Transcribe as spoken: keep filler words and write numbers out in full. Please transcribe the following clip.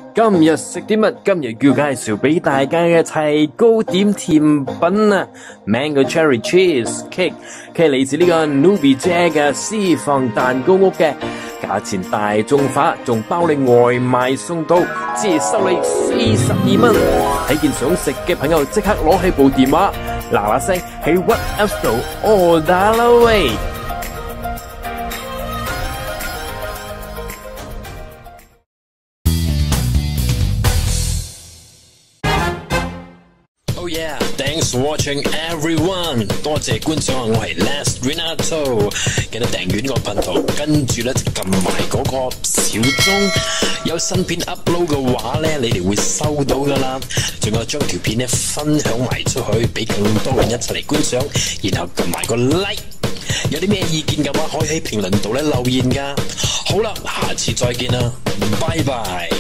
今日食啲乜？今日要介紹俾大家嘅係糕點甜品啊 ，Mango Cherry Cheese Cake， 佢係嚟自呢個 Nubie 姐嘅私房蛋糕屋嘅，價錢大眾化，仲包你外賣送到，只係收你四十二蚊。睇見想食嘅朋友即刻攞起部電話，嗱嗱聲喺 WhatsApp 度 order 啦喂！Oh yeah, thanks for watching everyone. 多謝觀賞，我係 Les Renato。記得訂閱我頻道，跟住咧就撳埋嗰個小鐘，有新片 upload 嘅話咧，你哋會收到噶啦。仲有將條片咧分享埋出去，俾更多人一齊嚟觀賞，然後撳埋個 like。有啲咩意見嘅話，可以喺評論度咧留言噶。好啦，下次再見啦，拜拜。